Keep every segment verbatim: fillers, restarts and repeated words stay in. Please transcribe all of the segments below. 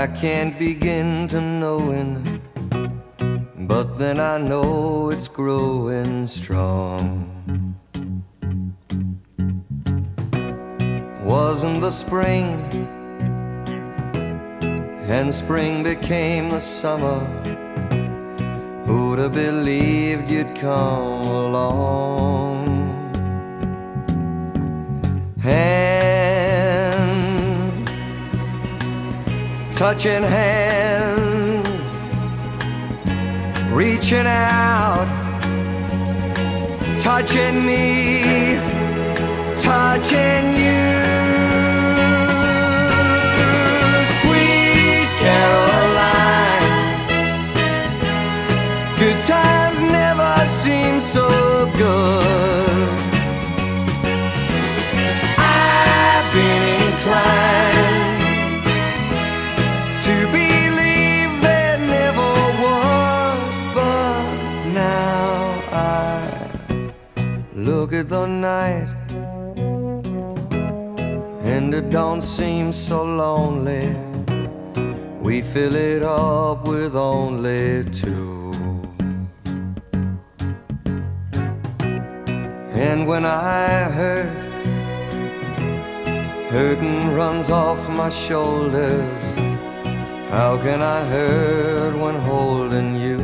can't begin to knowing, but then I know it's growing strong. Wasn't the spring, and spring became the summer. Who'd have believed you'd come along? Hands, touching hands, reaching out, touching me, touching you. Sweet Caroline, good times never seem so good. I've been inclined to believe there never was, but now I look at the night and it don't seem so lonely. We fill it up with only two. And when I hurt, hurting runs off my shoulders. How can I hurt when holding you?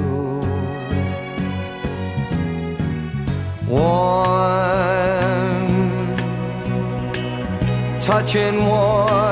Warm, touching warm,